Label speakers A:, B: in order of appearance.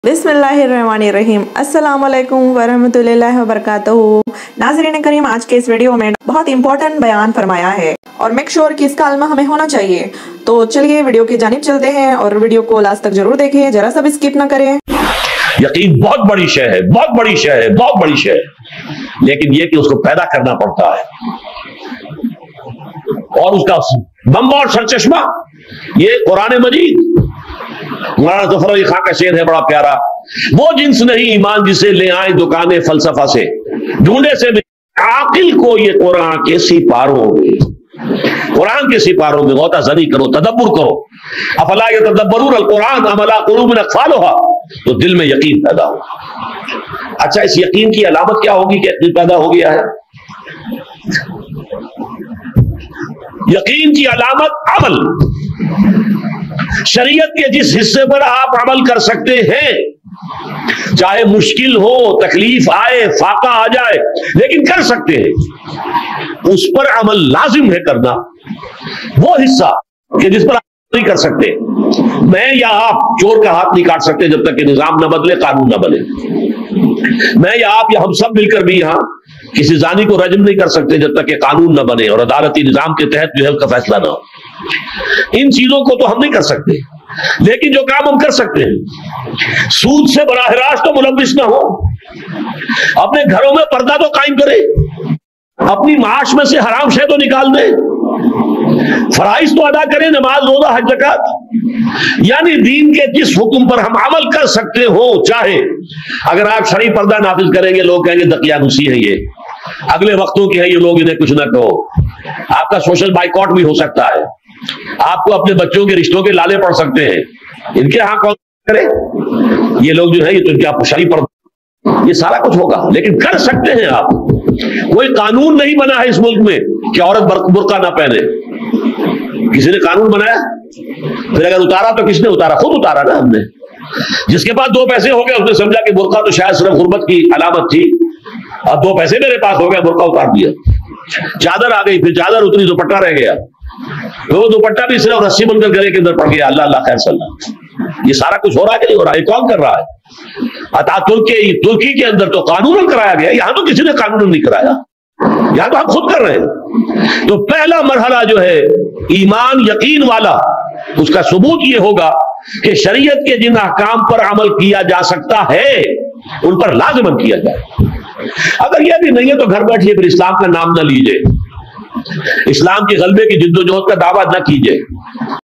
A: बिस्मिल्लाहिर्रहमानिर्रहीम अस्सलाम वालेकुम वरहमतुल्लाहि वबरकातुहू। नाज़रीन करीम, आज के इस वीडियो में बहुत इंपॉर्टेंट बयान फरमाया है और मेक श्योर कि इसका इल्म हमें होना चाहिए। तो चलिए वीडियो की जानिब चलते हैं और वीडियो को लास्ट तक जरूर देखें, जरा सा भी स्किप ना करें।
B: यकीन बहुत बड़ी शय है, बहुत बड़ी शय है, बहुत बड़ी शय है, लेकिन यह कि उसको पैदा करना पड़ता है और उसका बम और सरचश्मा ये कुरान मजीद। मौलाना ज़फर अली खां का शेर है बड़ा प्यारा, वो जिन्स नहीं ईमान जिसे ले आए दुकाने फलसफा से, ढूंढे से आकिल को ये कुरान के सिपारों में, कुरान के सिपारों में गौता ज़री करो, तदब्बुर करो। अफला यतदब्बरून अल कुरान अम अला कुलूबिन अक़फ़ालुहा, तो दिल में यकीन पैदा हो। अच्छा, इस यकीन की अलामत क्या होगी कि यकीन पैदा हो गया है? यकीन की अलामत अमल। शरीयत के जिस हिस्से पर आप अमल कर सकते हैं, चाहे मुश्किल हो, तकलीफ आए, फाका आ जाए, लेकिन कर सकते हैं, उस पर अमल लाजिम है करना। वो हिस्सा कि जिस पर आप नहीं कर सकते, मैं या आप चोर का हाथ नहीं काट सकते जब तक कि निजाम न बदले, कानून न बने। मैं या आप या हम सब मिलकर भी यहां किसी जानी को रजम नहीं कर सकते जब तक कि कानून न बने और अदालती निजाम के तहत जो है उसका फैसला ना हो। इन चीजों को तो हम नहीं कर सकते, लेकिन जो काम हम कर सकते हैं, सूद से बराह रास्त तो मुलव्विस ना हो, अपने घरों में पर्दा तो कायम करे, अपनी माश में से हराम शय तो निकाल दे, फराइज तो अदा करें, नमाज रोजा हज ज़कात, यानी दीन के जिस हुक्म पर हम अमल कर सकते हो। चाहे अगर आप शरई पर्दा नाफिज करेंगे, लोग कहेंगे दकियानुसी है ये, अगले वक्तों की है ये, लोग इन्हें कुछ ना कहो। आपका सोशल बाइकॉट भी हो सकता है, आपको अपने बच्चों के रिश्तों के लाले पड़ सकते हैं, इनके यहां कौन करे, ये लोग जो है ये तो इनके आप शरई पर्दा, ये सारा कुछ होगा, लेकिन कर सकते हैं आप। कोई कानून नहीं बना है इस मुल्क में कि औरत बुर्का ना पहने, किसी ने कानून बनाया? फिर अगर उतारा तो किसने उतारा? खुद उतारा ना हमने। जिसके पास दो पैसे हो गए उसने समझा कि बुर्का तो शायद सिर्फ गुर्बत की अलामत थी, अब दो पैसे मेरे पास हो गए, बुर्का उतार दिया। चादर आ गई, फिर चादर उतरी, दुपट्टा रह गया, वो दुपट्टा भी सिर्फ रस्सी बनकर गले के अंदर पड़ गया। अल्लाह अल्लाह खैर सल्लाह। ये सारा कुछ हो रहा है कि नहीं हो रहा है? कौन कर रहा है? तुर्की के अंदर तो कानून कराया गया, यहां तो किसी ने कानून नहीं कराया, यहां तो हम खुद कर रहे हैं। तो पहला मरहला जो है ईमान यकीन वाला, उसका सबूत ये होगा कि शरीयत के जिन अहकाम पर अमल किया जा सकता है उन पर लाज़िमन किया जाए। अगर यह भी नहीं है तो घर बैठिए, फिर इस्लाम का नाम ना लीजिए, इस्लाम के गलबे की जिद्दोजहद का दावा ना कीजिए।